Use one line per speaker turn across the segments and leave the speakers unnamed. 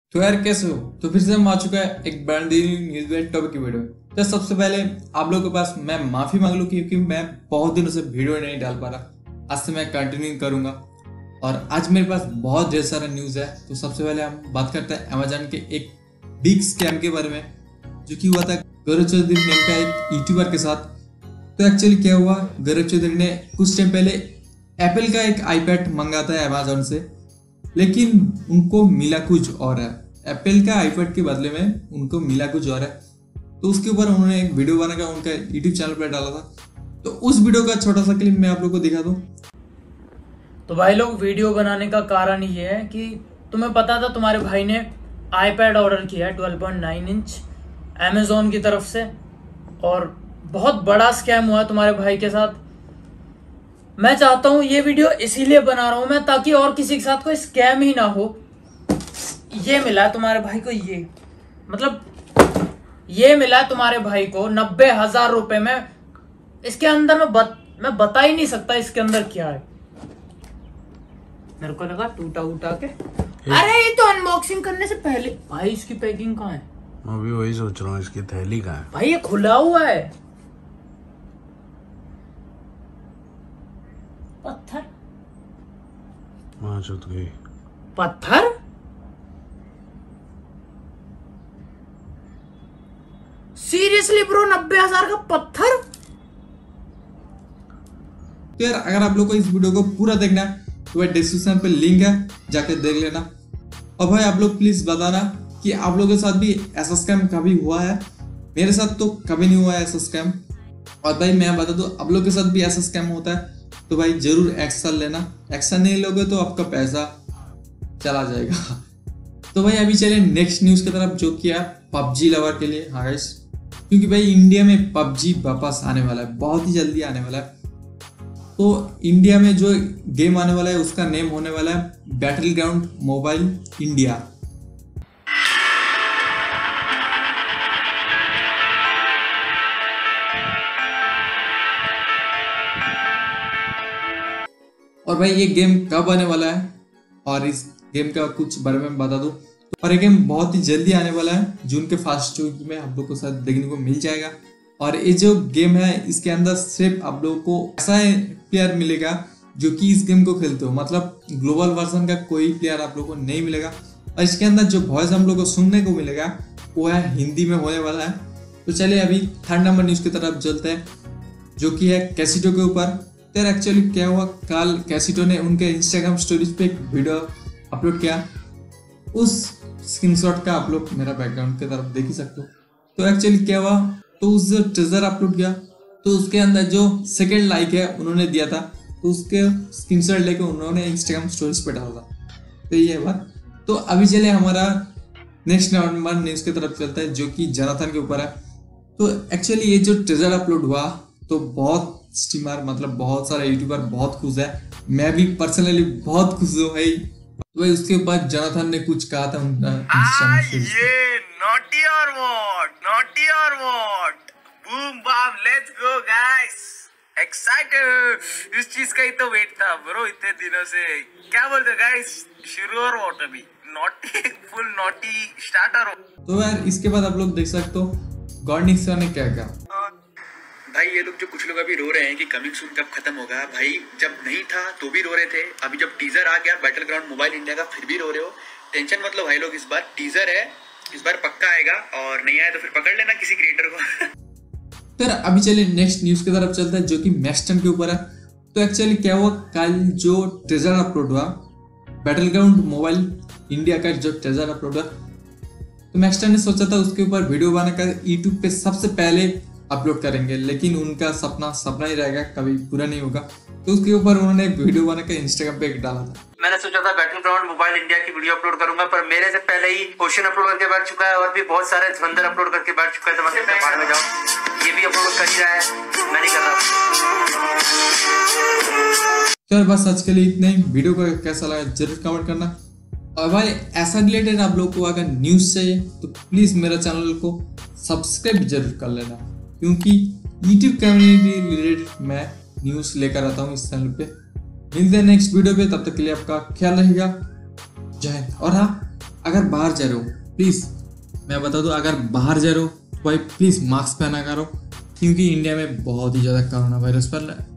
तो यार कैसे हो। तो फिर से हम आ चुका है एक ब्रांड न्यूज टॉपिक की वीडियो। तो सबसे पहले आप लोगों के पास मैं माफी मांग लूं क्योंकि मैं बहुत दिनों से वीडियो नहीं डाल पा रहा। आज से मैं कंटिन्यू करूंगा और आज मेरे पास बहुत ढेर सारा न्यूज है। तो सबसे पहले हम बात करते हैं अमेजन के एक बिग स्कैम के बारे में जो कि हुआ था गौरव चौधरी नाम का एक यूट्यूबर के साथ। तो एक्चुअली क्या हुआ, गौरव चौधरी ने कुछ टाइम पहले एप्पल का एक आईपैड मंगाता है अमेजोन से, लेकिन उनको मिला कुछ और है। एप्पल का आईपैड के बदले में उनको मिला कुछ और है। तो उसके ऊपर उन्होंने एक वीडियो बनाकर उनका यूट्यूब चैनल पर डाला था। तो उस वीडियो का छोटा सा क्लिप मैं आप लोगों को दिखा दूं।
तो भाई लोग, वीडियो बनाने का कारण ये है कि तुम्हें पता था तुम्हारे भाई ने आईपैड ऑर्डर किया है 12.9 इंच अमेजोन की तरफ से, और बहुत बड़ा स्कैम हुआ तुम्हारे भाई के साथ। मैं चाहता हूं ये वीडियो इसीलिए बना रहा हूं मैं, ताकि और किसी के साथ कोई स्कैम ही ना हो। ये मिला है तुम्हारे भाई को, ये मिला है तुम्हारे भाई को 90,000 रुपए में। इसके अंदर मैं बता ही नहीं सकता इसके अंदर क्या है। मेरे को लगा टूटा उठा के। अरे ये तो अनबॉक्सिंग करने से पहले भाई इसकी पैकिंग कहाँ है?
मैं भी वही सोच रहा हूँ, इसकी थैली कहाँ है?
भाई ये खुला हुआ है। पत्थर
वहां चुत गई।
पत्थर सीरियसली ब्रो, 90,000 का पत्थर।
तो यार अगर आप लोग को इस वीडियो को पूरा देखना है तो भाई डिस्क्रिप्शन पे लिंक है, जाके देख लेना। और भाई आप लोग प्लीज बताना कि आप लोगों के साथ भी ऐसा स्कैम कभी हुआ है। मेरे साथ तो कभी नहीं हुआ है ऐसा स्कैम। और भाई मैं बता दूं, आप लोग के साथ भी ऐसा स्कैम होता है तो भाई जरूर एक्शन लेना। एक्शन नहीं लोगे तो आपका पैसा चला जाएगा। तो भाई अभी चले नेक्स्ट न्यूज की तरफ, जो कि है पबजी लवर के लिए। हाँ गाइस, क्योंकि भाई इंडिया में पबजी वापस आने वाला है, बहुत ही जल्दी आने वाला है। तो इंडिया में जो गेम आने वाला है उसका नेम होने वाला है बैटल ग्राउंड मोबाइल इंडिया। और भाई ये गेम कब आने वाला है और इस गेम का कुछ बारे में बता दूं। और ये गेम बहुत ही जल्दी आने वाला है, जून के फर्स्ट वीक में आप लोग को साथ देखने को मिल जाएगा। और ये जो गेम है इसके अंदर सिर्फ आप लोगों को ऐसा प्लेयर मिलेगा जो कि इस गेम को खेलते हो, मतलब ग्लोबल वर्जन का कोई प्लेयर आप लोगों को नहीं मिलेगा। और इसके अंदर जो वॉइस हम लोग को सुनने को मिलेगा वो है हिंदी में होने वाला है। तो चलिए अभी थर्ड नंबर न्यूज की तरफ चलते हैं, जो कि है कैसीटो के ऊपर। तो एक्चुअली क्या हुआ, कल कैसीटो ने उनके इंस्टाग्राम स्टोरीज पे एक वीडियो अपलोड किया। उस स्क्रीनशॉट का आप लोग मेरा बैकग्राउंड की तरफ देख ही सकते हो। तो एक्चुअली क्या हुआ, तो उस जो ट्रेजर अपलोड किया तो उसके अंदर जो सेकंड लाइक है उन्होंने दिया था, तो उसके स्क्रीनशॉट लेके उन्होंने इंस्टाग्राम स्टोरीज पे डाला था। तो ये बात। तो अभी चले हमारा नेक्स्ट नंबर न्यूज की तरफ चलता है, जो कि जोनाथन के ऊपर है। तो एक्चुअली ये जो ट्रेजर अपलोड हुआ तो बहुत स्ट्रीमर, मतलब बहुत सारे यूट्यूबर बहुत खुश है। मैं भी पर्सनली बहुत खुश हूँ भाई। तो भाई उसके बाद जोनाथन ने कुछ कहा था
naughty or what boom bam let's go guys excited। इस चीज का ही तो वेट था ब्रो इतने दिनों से। क्या बोलते गाइस, शुरू और what? अभी नॉटी फुल नॉटी स्टार्टर।
तो यार इसके बाद आप लोग देख सकते हो गॉर्निक सर ने क्या कहा।
भाई ये लोग जो कुछ लोग अभी रो रहे हैं कि कमिंग सून कब खत्म होगा, भाई जब नहीं था तो भी रो रहे थे, अभी जब टीजर आ गया बैटल ग्राउंड मोबाइल इंडिया का फिर भी रो रहे हो। टेंशन मतलब भाई लोग, इस बार टीजर है, इस बार पक्का आएगा, और नहीं आया तो फिर पकड़ लेना किसी क्रिएटर को।
तो अभी चलिए नेक्स्ट न्यूज की तरफ चलता है, जो कि मैक्सटन के ऊपर है। तो एक्चुअली क्या हुआ, कल जो ट्रेजर अपलोड हुआ बैटल ग्राउंड मोबाइल इंडिया का, जो ट्रेजर अपलोड हुआ, तो मैक्सटन ने सोचा था उसके ऊपर वीडियो बनाकर यूट्यूब पे सबसे पहले अपलोड करेंगे, लेकिन उनका सपना ही रहेगा, कभी पूरा नहीं होगा। तो उसके ऊपर उन्होंने वीडियो बनाकर इंस्टाग्राम पे डाला था।
मैंने सोचा था बैटल ग्राउंड मोबाइल इंडिया की वीडियो अपलोड करूंगा, पर मेरे से पहले ही क्वेश्चन अपलोड करके बैठ चुका है, और भी बहुत सारे धुरंधर अपलोड करके बैठ चुका है। तो मैं बाद में जाऊं, ये भी अपलोड कर ही रहा है, मैं नहीं कर रहा।
तो बस आज के लिए इतना ही। वीडियो को कैसा लगा जरूर कमेंट करना। और भाई ऐसा रिलेटेड आप लोग को अगर न्यूज चाहिए तो प्लीज मेरा चैनल को सब्सक्राइब जरूर कर लेना, क्योंकि यूट्यूब कम्युनिटी रिलेटेड मैं न्यूज लेकर आता हूँ इस चैनल पे। मिलते हैं नेक्स्ट वीडियो पे, तब तक के लिए आपका ख्याल रखिएगा। जय हिंद। और हाँ, अगर बाहर जा रहे हो प्लीज़ मैं बता दूं, अगर बाहर जा रहे हो तो भाई प्लीज़ मास्क पहना करो, क्योंकि इंडिया में बहुत ही ज़्यादा कोरोना वायरस फैल रहा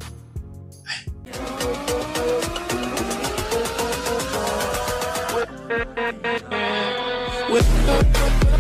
है।